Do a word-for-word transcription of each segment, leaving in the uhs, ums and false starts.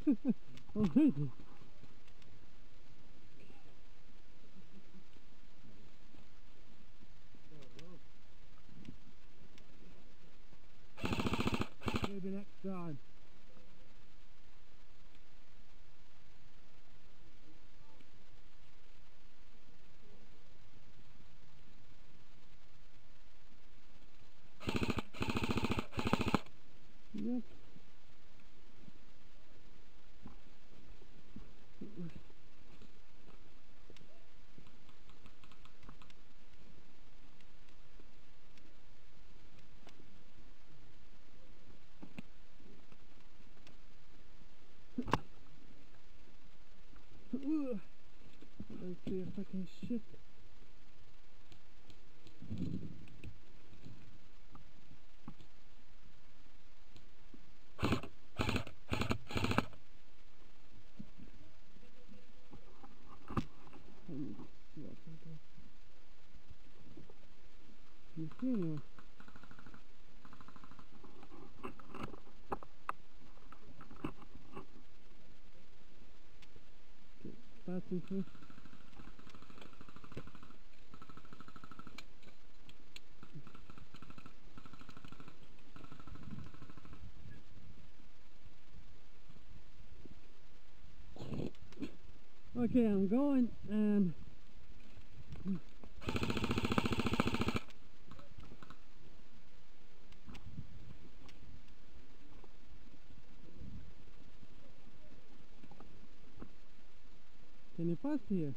Already. Maybe next time. Yep. Let's see if I can shit. You see now? Passing through. Okay, I'm going and can you pass here?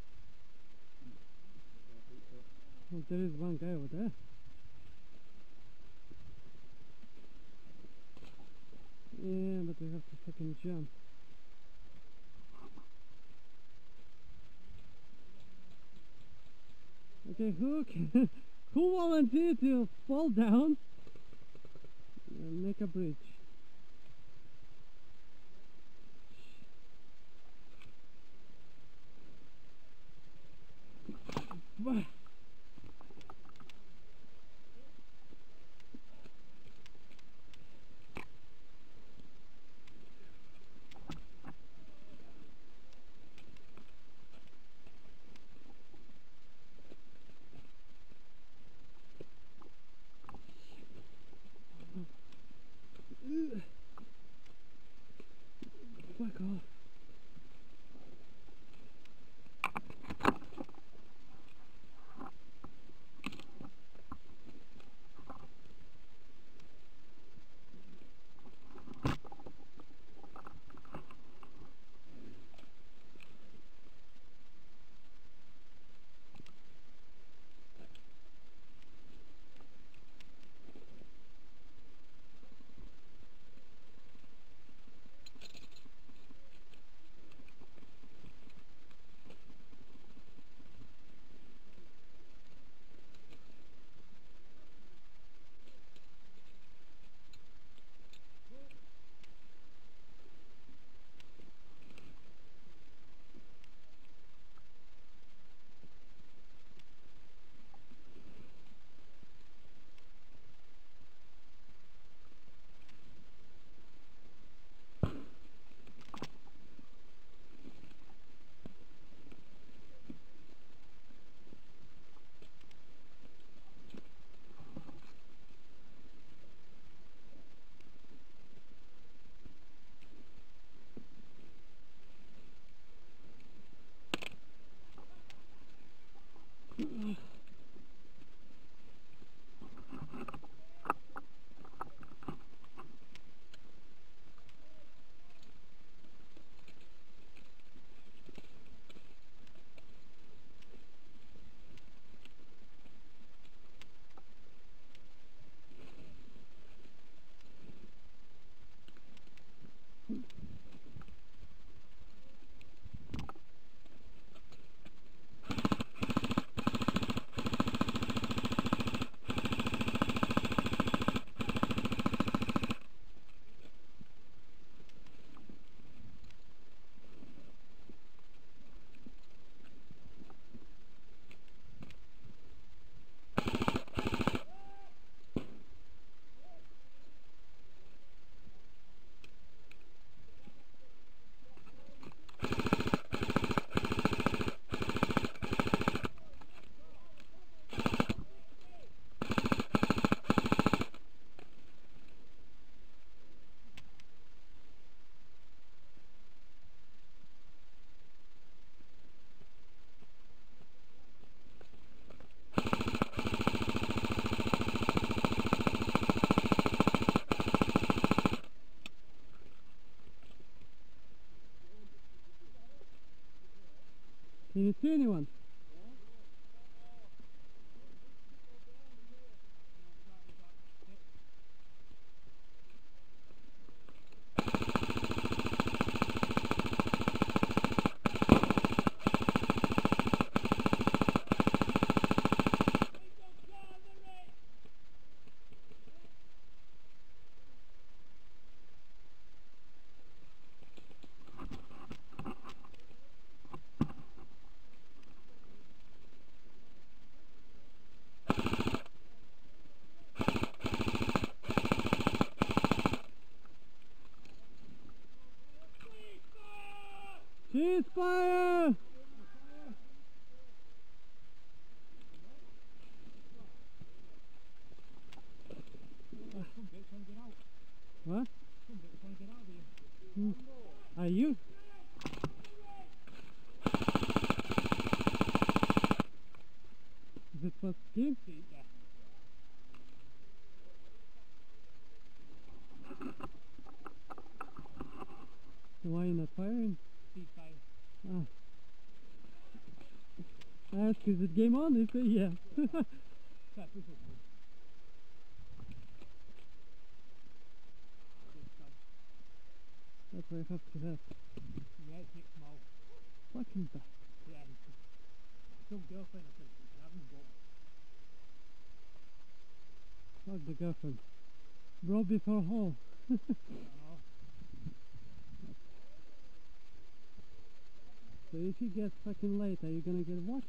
Oh, there is one guy over there. Yeah, but we have to fucking jump. Okay, who can, who volunteered to fall down and make a bridge? What? Fuck off. you see anyone? Cease fire! What? Hmm. Are you? Is it first game? Why are you not firing? Ah. I asked, is it game on? They say yeah. That's what I have to have. Yeah, it's small. Fucking bad. Yeah, it's some girlfriend I think. I haven't bought. Fuck the girlfriend. Bro before hole. So if you get fucking late, are you gonna get a watch?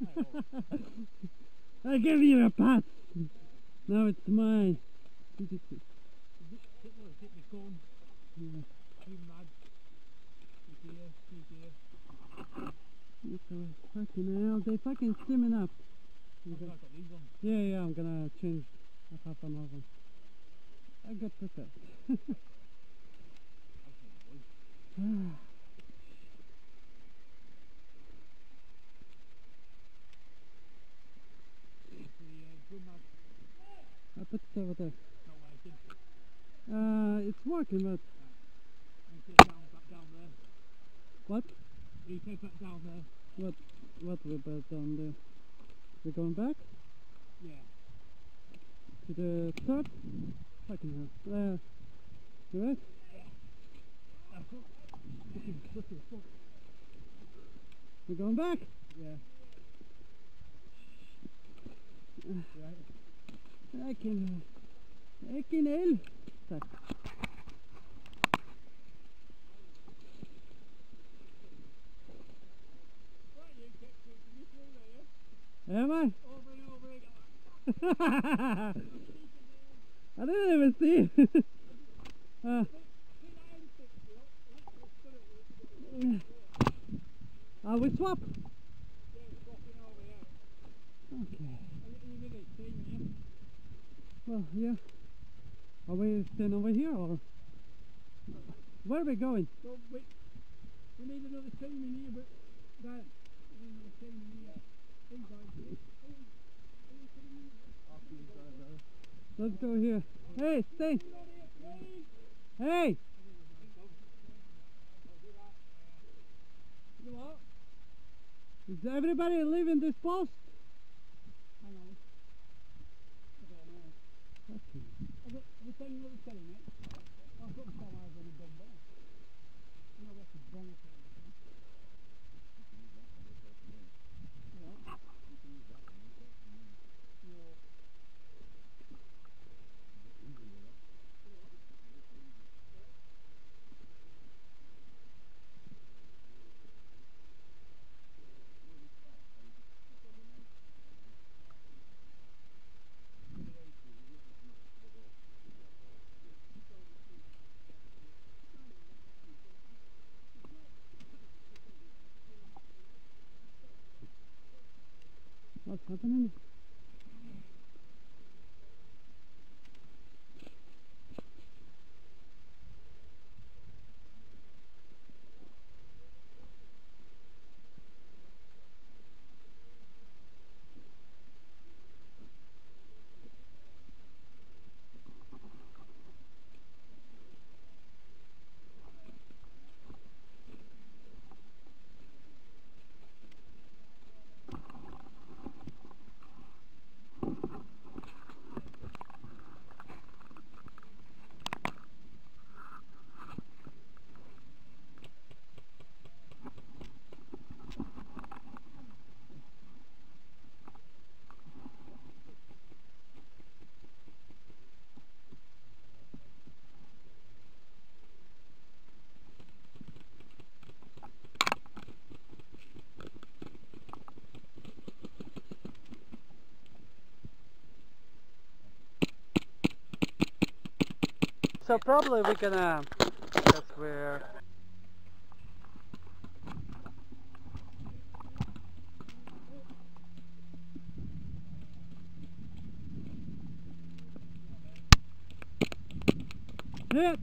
I give you a pass! Now it's mine. Hitler hit me gun. Yeah. You mad. You dear, you dear. It's a fucking hell, they fucking steaming up. I've got these ones. Yeah, yeah, I'm gonna change a half an hour. I got prepared. I put it over there. Not working. Uh, it's working, but... You take down, back down there. What? You take that down there. What? What we put down there? We're going back? Yeah. To the third? Fucking hell. Uh, you right? That's up. Looking, looking, fuck. We're going back? Yeah. Right. I can... I can hell. Tack. Am I? Over and over again. I didn't even see. uh, uh, we swap. Okay. Well, yeah. Are we staying over here or where are we going? So wait, we need another team in here, but that we need another team in here. Let's go here. Hey, stay. Hey. You what? Is everybody leaving this post? Hang on. I don't know. Okay. Are we, are we taking another team, mate? I'll put the time over on the dumbbell. You know what's the wrong thing? What's happening? so probably we're gonna, because we're hit.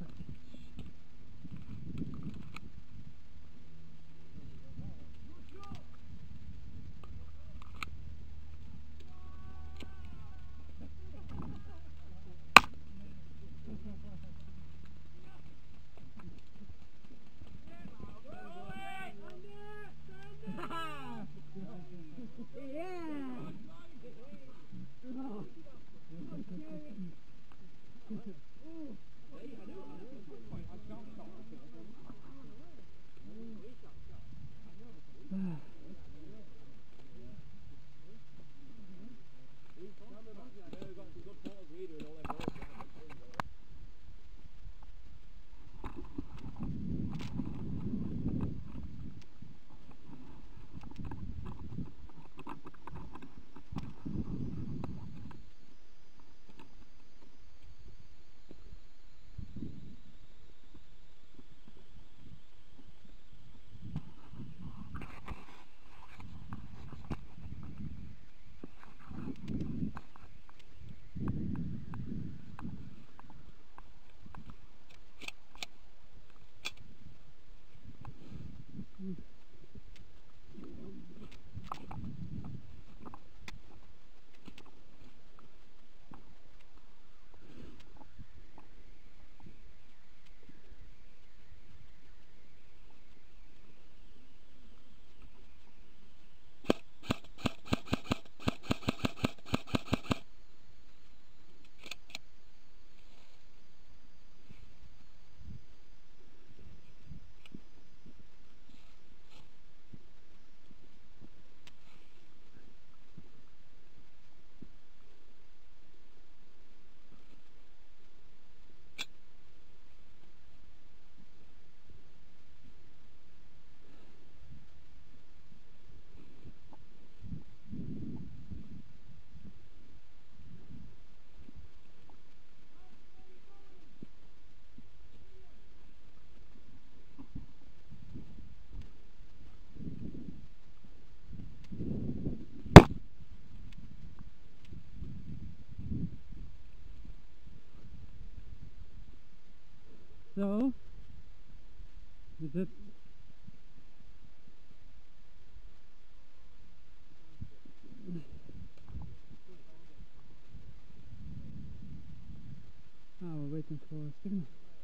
So, is it? Oh, we're waiting for a signal.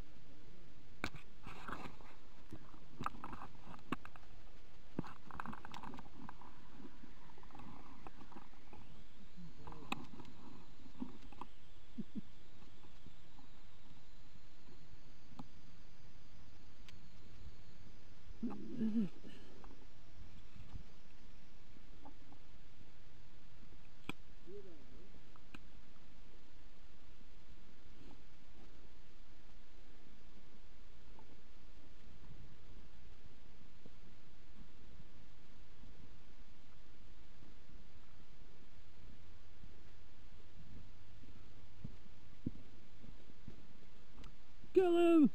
Kill him!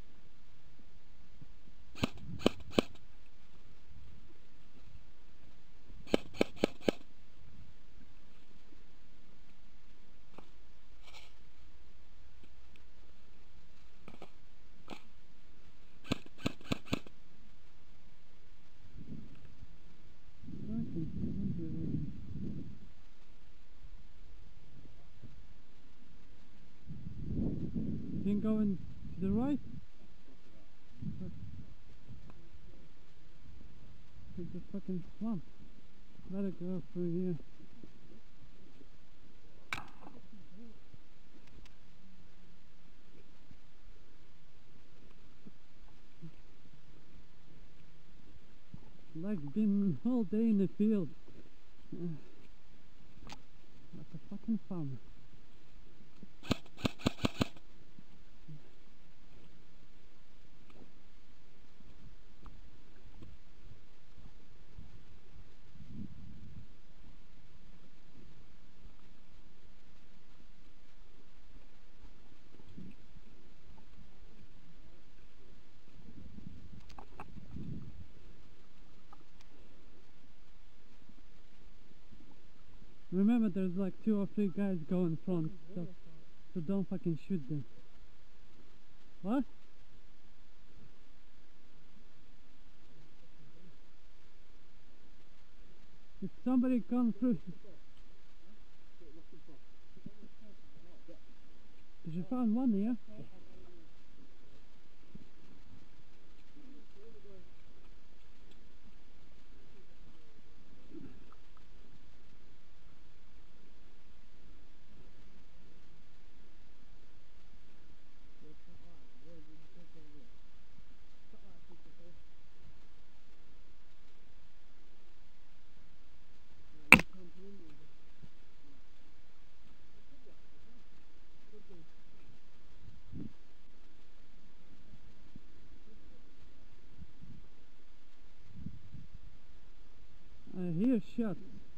Then going to the right. It's a fucking swamp. Let it go through here. Like been all day in the field. Uh, like a fucking farmer. Remember, there's like two or three guys go in front, so, so don't fucking shoot them. What? If somebody comes through... Did you find one here? I hear shots.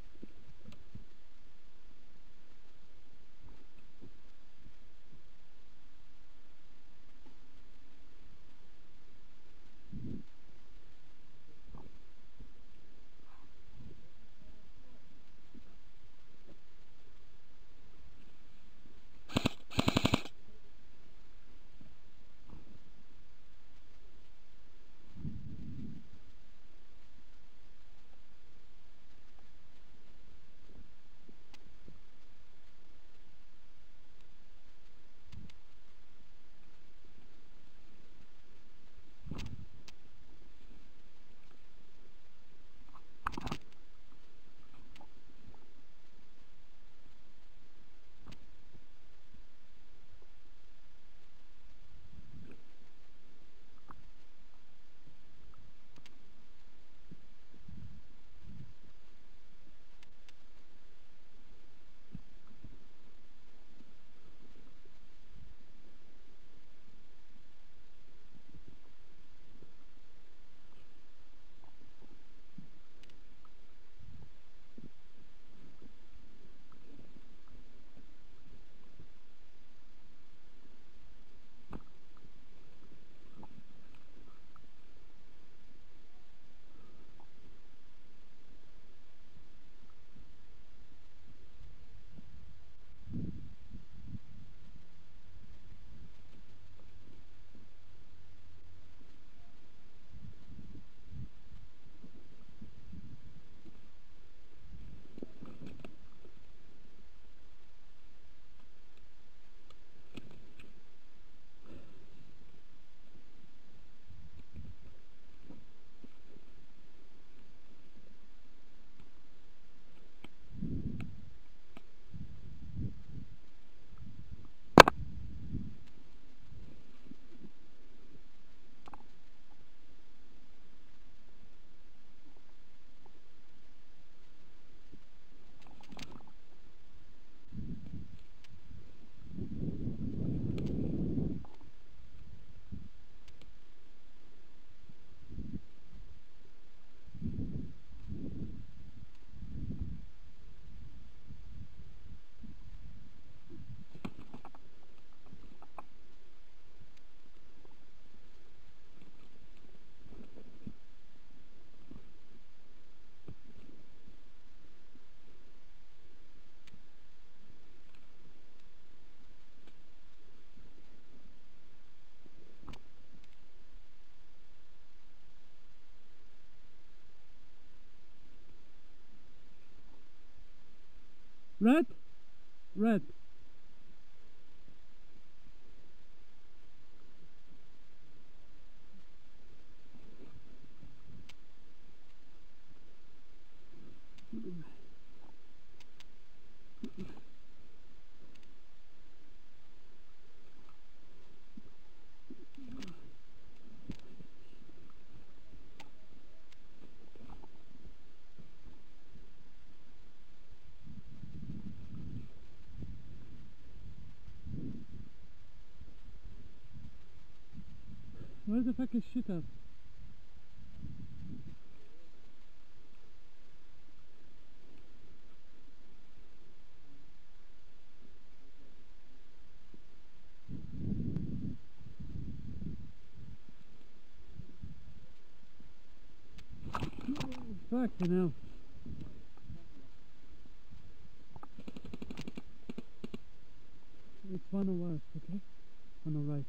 Red? Red. Where the fuck is shit up? Fuck, you know. one of us, okay? On the right.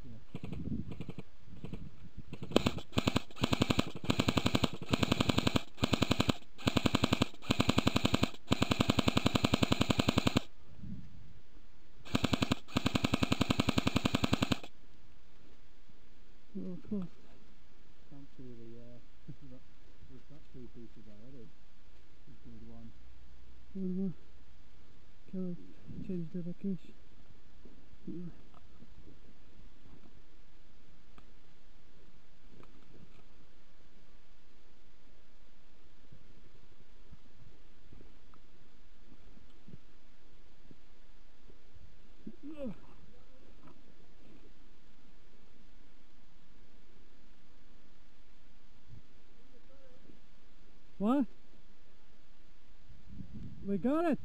Oh, close. Can't see the, uh, we've got two pieces already. Just need one. One more. Okay, let's change the location. Yeah. What? We got it!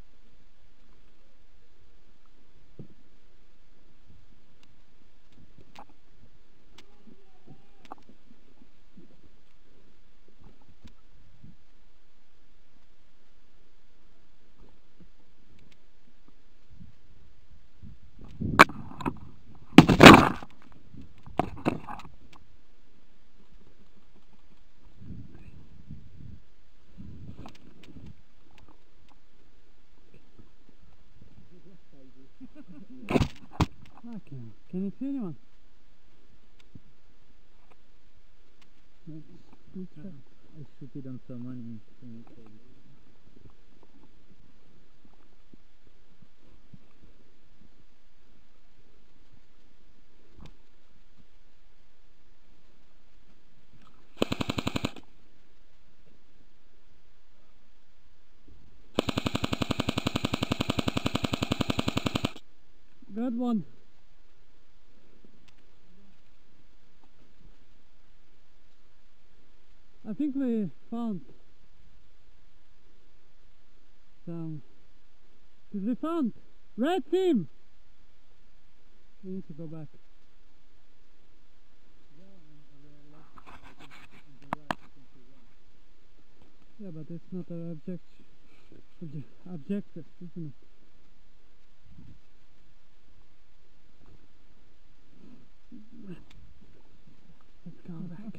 Okay, can you see anyone? Let's, let's try. I shoot it on someone. Good one. I think we found some. Did we found red team? We need to go back. Yeah, but it's not an object, obje objective, isn't it? Let's go back.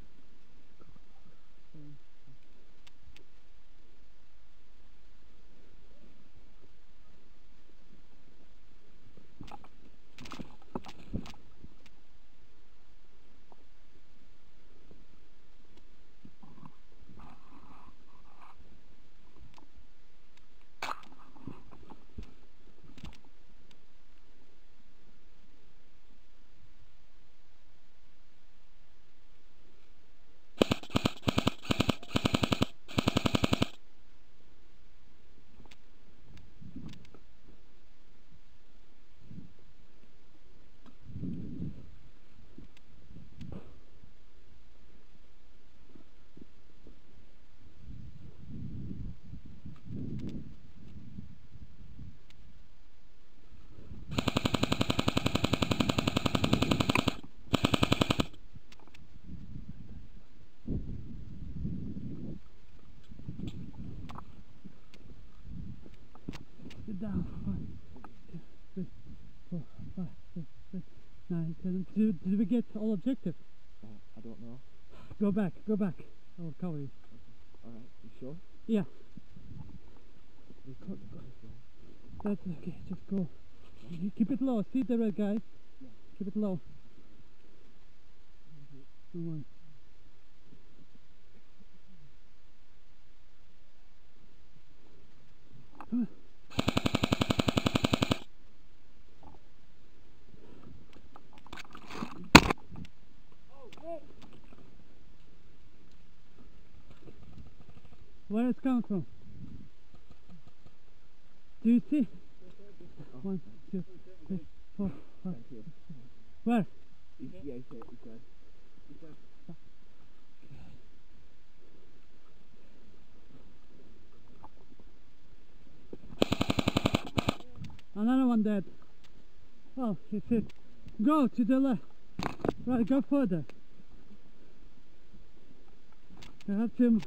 Sit down. One, two, three, four, five, six, seven, nine, ten. Did, did we get all objectives? Uh, I don't know. Go back, go back. I'll cover you. Alright, you sure? Yeah, We could go this way. that's okay. Just go. You keep it low. See the red guys? Yeah. Keep it low. No one. Come on. Where it's coming from? Do you see? Oh, One, two, three, four, five. thank you. Where? He's, yeah, he's there, he's there. He's there. Another one dead. Oh, he hit. Go to the left. Right, go further. You have to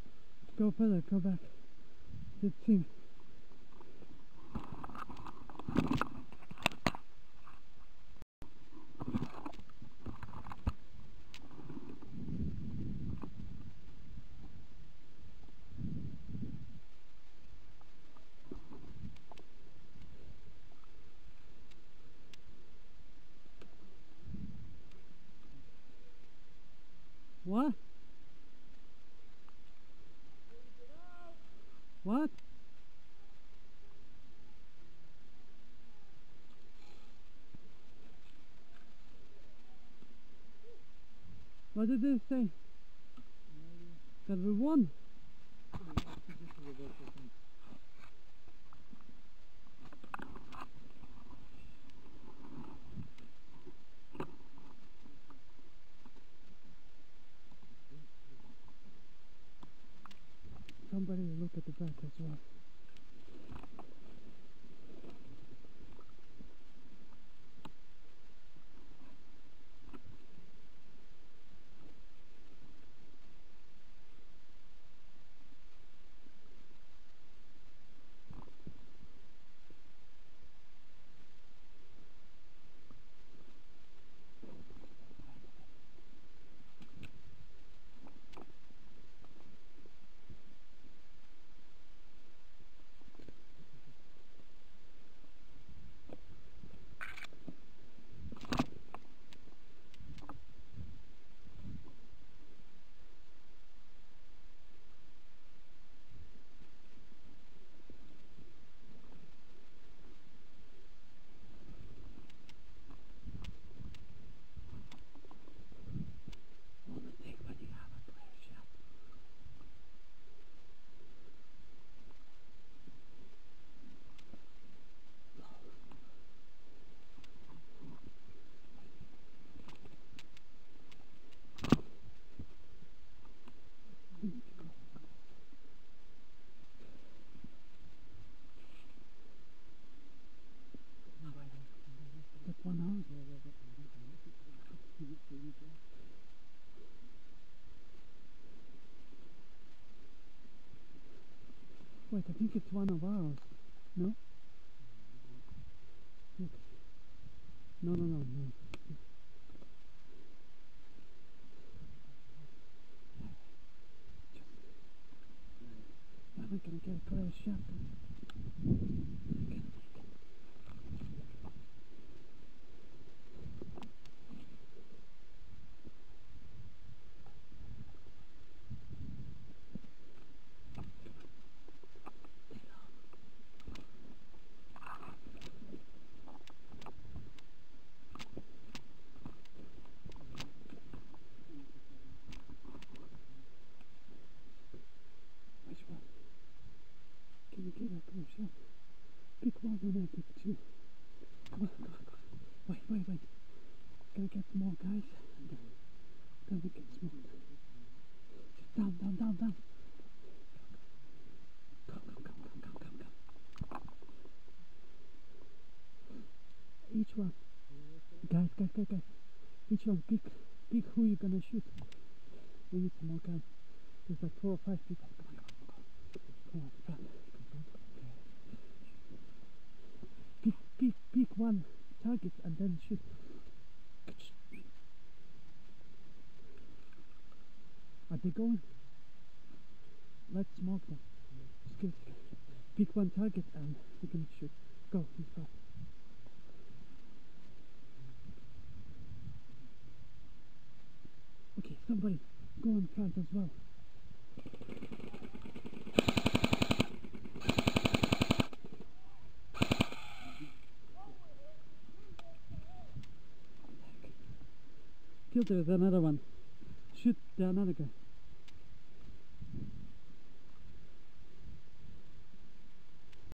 go further, go back. Good team. What? What? What did they say? That we won? Somebody look at the back as well. That one house? Wait, I think it's one of ours. No? Look. No, no, no, no. Am I gonna get a clear shot? Which one? Can you get a clear shot? Pick one and I pick two. Come on, come on, come on. Wait, wait, wait. Gonna get more guys and then, then we can smoke. Just down, down, down, down. Come, come, come, come, come, come, come. Each one. Guys, guys, guys, guys. Each one pick, pick who you're gonna shoot. We need some more guys. There's like four or five people. Come on, come on, come on. Come on, run. Pick, pick, pick one target and then shoot. Are they going? Let's smoke them. Just give it a second. Pick one target and we're gonna shoot. Go, you start. Okay, somebody go in front as well. Kill, there's another one. Shoot the another guy.